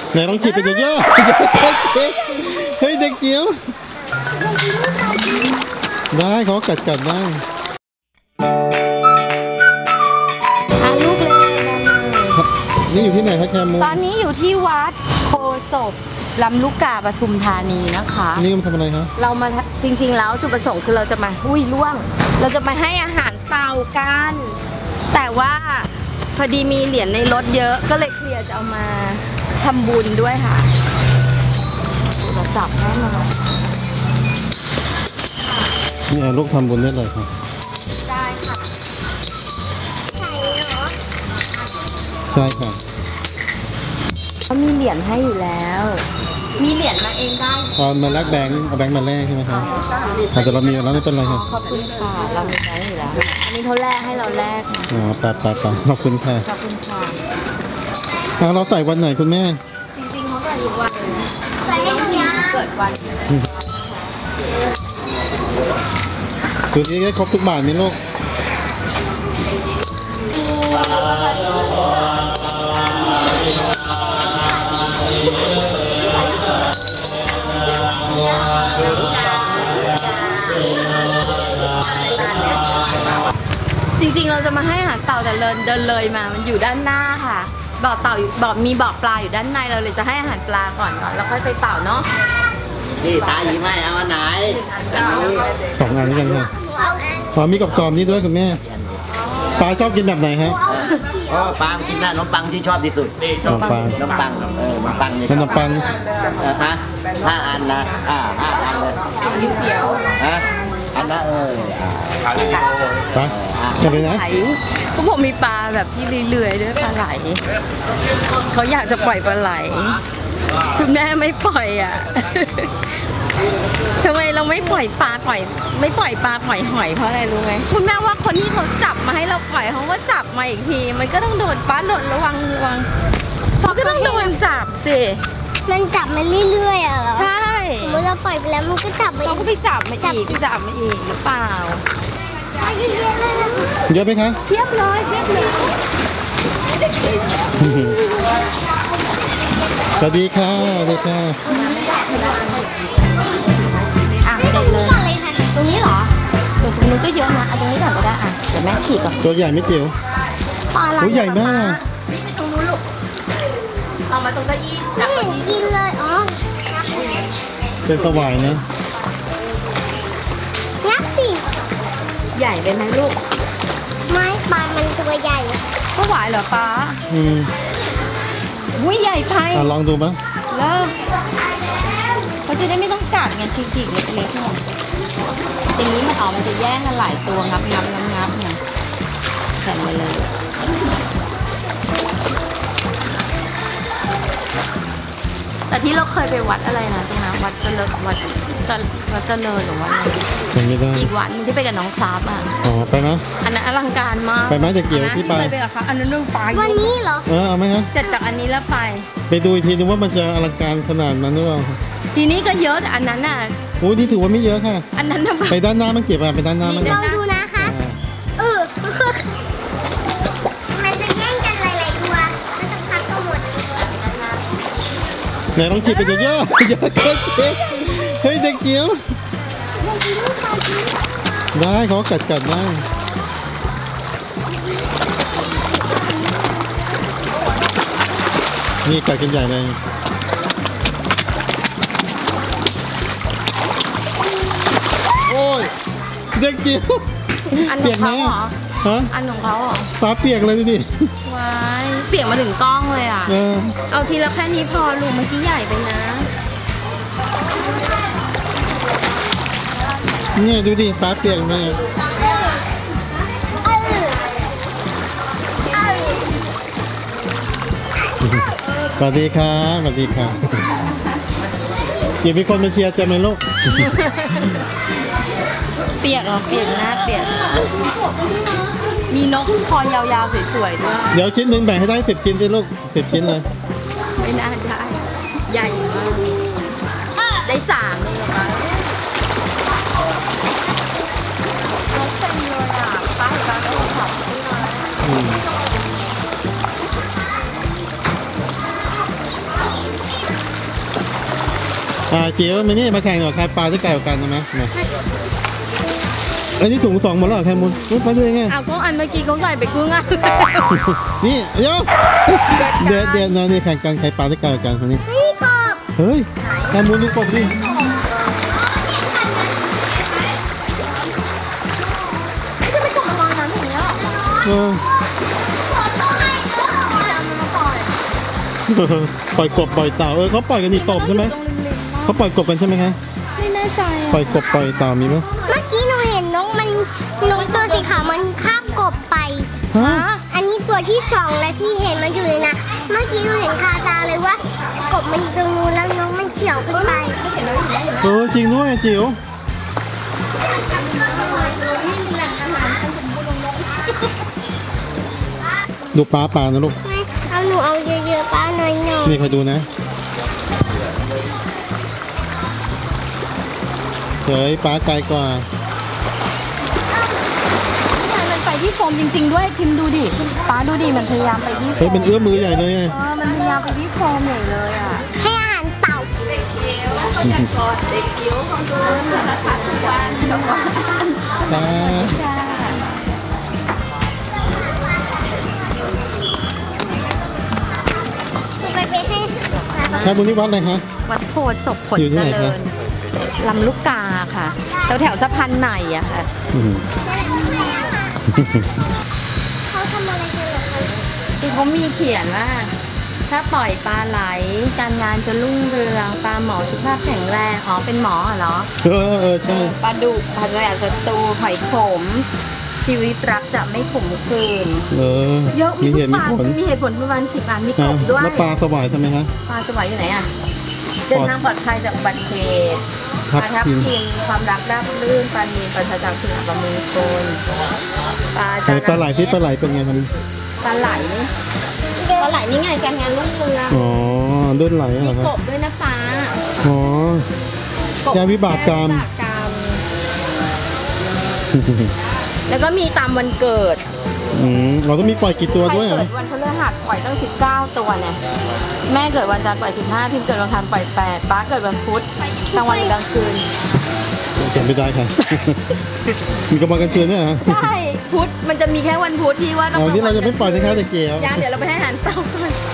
ไหนลองฉีดไปเยอะๆเฮ้ยเด็กเกี้ยวได้เขากัดได้ลูกเลยนี่อยู่ที่ไหนครับแคมูตอนนี้อยู่ที่วัดโพศพลำลูกกาปทุมธานีนะคะนี่มันทำอะไรครับเรามาจริงๆแล้วจุดประสงค์คือเราจะมาล่วงเราจะมาให้อาหารเต่ากันแต่ว่าพอดีมีเหรียญในรถเยอะก็เลยเคลียร์จะเอามาทำบุญด้วยค่ะจะจับแน่นอนนี่ลูกทำบุญได้เลยครับได้ค่ะใช่ค่ะเขามีเหรียญให้อยู่แล้วมีเหรียญมาเองได้ตอนมาแลกแบงค์เอาแบงค์มาแลกใช่ไหมครับแต่เรามีแล้วไม่เป็นไรครับขอบคุณค่ะเรามีแบงค์อยู่แล้วอันนี้เขาแลกให้เราแลกอ๋อไปขอบคุณค่ะขอบคุณค่ะเราใส่วันไหนคุณแม่จริงๆเขาใส่ทุกวันใส่ให้ทุกวันเกิดวันคือนี้ได้ครบทุกบาทไหมลูกจริงๆเราจะมาให้อาหารเต่าแต่เดินเลยมามันอยู่ด้านหน้าค่ะบ่อเต่ามีบ่อปลาอยู่ด้านในเราเลยจะให้อาหารปลาก่อนแล้วค่อยไปเต่าเนาะนี่ตาหยีไม่เอาอันไหน 2 อันนี้กันค่ะมีกับกรอบนี้ด้วยคุณแม่ปลาชอบกินแบบไหนครับปลากินได้ขนมปังที่ชอบที่สุดขนมปังขนมปังนี่ขนมปังฮะ5 อันนะ5 อันเลยเขียวฮะอันนั้นปลาจะไปนะเขาบอกมีปลาแบบที่เลื่อยๆด้วยปลาไหลเขาอยากจะปล่อยปลาไหลคุณแม่ไม่ปล่อยอ่ะทำไมเราไม่ปล่อยปลาปล่อยหอยเพราะอะไรรู้ไหมคุณแม่ว่าคนที่เขาจับมาให้เราปล่อยเขาก็จับมาอีกทีมันก็ต้องโดนปลาหล่นระวังเขาก็ต้องโดนจับสิมันจับมาเรื่อยๆอ่ะเหรอใช่เมื่อเราปล่อยไปแล้วมันก็จับเขาก็ไปจับมาอีกหรือเปล่าเยอะไหมคะเทียบเลยสวัสดีค่ะเด็กค่ะเด็กเลยตรงนี้เหรอตรงนู้นก็เยอะนะเอาตรงนี้ก่อนก็ได้เดี๋ยวแม่ฉีกก่อนตัวใหญ่ไม่เกี่ยวตัวใหญ่มากนี่ไปตรงนู้นลูกเอามาตรงเก้าอี้กินเลยเป็นสวายนะงับสิใหญ่ไปไหมลูกไม่ปลามันตัวใหญ่ก็หวายเหรอป้าอุ้ยใหญ่ไปลองดูมั้ยเริ่มเขาจะได้ไม่ต้องกัดไงฉีกๆเล็กๆเนี่ยอย่างนี้มันออกมันจะแย่งกันหลายตัวงับเนี่ยแข่งมาเลยแต่ที่เราเคยไปวัดอะไรนะตรงนั้นวัดเจริญหรือว่าอีกวัดที่ไปกับน้องคราฟไปไหมอันนั้นอลังการมากไปไหมจะเกี่ยวที่ไปกับเขาอันนั้นเรื่องปลาวันนี้เหรอเอาไหมฮะเสร็จจากอันนี้แล้วไปดูอีกทีนึงว่ามันจะอลังการขนาดนั้นหรือเปล่าทีนี้ก็เยอะแต่อันนั้นน่ะโอ้นี่ถือว่าไม่เยอะค่ะอันนั้นไปด้านหน้ามันเก็บไปด้านหน้ามันลองดูนะคะมันจะแย่งกันหลายๆตัวมันจะพักก็หมดไหนลองฉีดไปเยอะเฮ้ยเด็กเกี้ยวได้เขากัดได้นี่กัดกันใหญ่เลยโอ้ยเด็กเกี้ยวอันของเขาเหรออันของเขาเหรอฟ้าเปียกเลยดิว้ายเปียกมาถึงกล้องเลยอ่ะเอาทีละแค่นี้พอลูกเมื่อกี้ใหญ่ไปนะนี่ดูดิฟ้าเปียกไหมสวัสดีครับเดี๋ยวมีคนมาเชียร์เต็มเลยลูกเปียกเหรอเปียกนะเปียกมีนกคอยาวๆสวยๆด้วยเดี๋ยวชิ้นหนึ่งแบ่งให้ได้10 ชิ้นสิลูก10 ชิ้นเลยไม่น่าได้ใหญ่มากได้3เลยเหรอคะเต็มเลยอ่ะป้าได้ขับจิ๋วมานี่มาแข่งหน่อยใครปลาได้ไกลกว่ากันนะมาอันนี้ถุง2หมดแล้วเหรอแคมุนไปดูยังไงเอาก็อันเมื่อกี้เขาใส่ไปครึ่งอ่ะนี่เดี๋ยวนี่แข่งกันใครปลาได้ไกลกว่ากันคนนี้นี่กบเฮ้ยแคมุนดูกบดิไม่จะไปกดมาวางน้ำอย่างเงี้ยหรอปล่อยกบปล่อยเต่าเขาปล่อยกันนี่ตบใช่ไหมตรงริมๆเขาปล่อยกบกันใช่ไหมคะไม่แน่ใจปล่อยกบปล่อยเต่ามีไหมเมื่อกี้หนูเห็นนกตัวสีขาวมันคาบกบไปฮะอันนี้ตัวที่2และที่เห็นมันอยู่ในนะเมื่อกี้หนูเห็นคาตาเลยว่ากบมันอยู่ตรงนู้นแล้วนกมันเฉี่ยวขึ้นไปจริงด้วยจิ๋วดูปลานะลูกไม่เอาหนูเอาเยอะๆป้าหน่อยนี่คอยดูนะเฮ้ยปลาไกลกว่ามันไปที่โฟมจริงๆด้วยพิมพ์ดูดิป้าดูดิมันพยายามไปที่โฟเฮ้ยมเป็นเอื้อมมือใหญ่เลยไงมันพยายามไปที่โฟมใหญ่เลยอ่ะๆให้อาหารเต่าเด็กเกี้ยวเขาอยากกอดเด็กเกี้ยวของตัวสารพัดทุกวันทุกวันปลาหนูไปเป็นให้แค่บุญนี่วัดอะไรฮะวัดโพธิ์ศพผลอยู่ที่เจไหนริคะญลำลูกกาค่ะแถวสะพานใหม่อะค่ะอืมเขาทำอะไรกันเหรอคะคือเขามีเขียนว่า ถ้าปล่อยปลาไหลการงานจะรุ่งเรืองปลาหมอสุขภาพแข็งแรงอ๋อเป็นหมอเหรอใช่ปลาดุกปลาแหลศัตรูหอยขม ชีวิตรักจะไม่ขมขื่นเยอะมีมีเหทุกตุปมีลาผลมีเหตุผลประมาณ10 อันมีกบด้วยแล้วปลาสวายทำไมฮะปลาสวายอยู่ไหนอะเดินทางปลอดภัยจากอุบัติเหตุปทัลาบทับทิมทิมความรักราบรื่นปลานีปลาชาจากสิ่งอัปมงคลปลาไหนปลาไหลที่ปลาไหลเป็นไงครับปลาไหลนี่ไงการงานรุ่งเรืองอ๋อเลือดไหลเหรมีอครับกบด้วยนะป้าอ๋อ แก้วิบากกรรมแก้วิบากกรรม แล้วก็มีตามวันเกิดเราต้องมีปล่อยกี่ตัวใครด้วยเหรเกิอดวันพฤหัสปล่อยตั้ง19 ตัวเนี่ยแม่เกิดวันจันทร์ปล่อย15พิมเกิดวันอังคารปล่อย8ป้าเกิดวันพุธกลางวันหรือกลางคืนจำไม่ได้ค่ะ มีกระบอกกันคืนด้วยเหรอใช่พุธมันจะมีแค่วันพุธที่ว่าต้องอ๋อที่เราจะไม่ปล่อยนะคะแต่เกียวย่าเดี๋ยวเราไปให้อาหารเต่าก่อน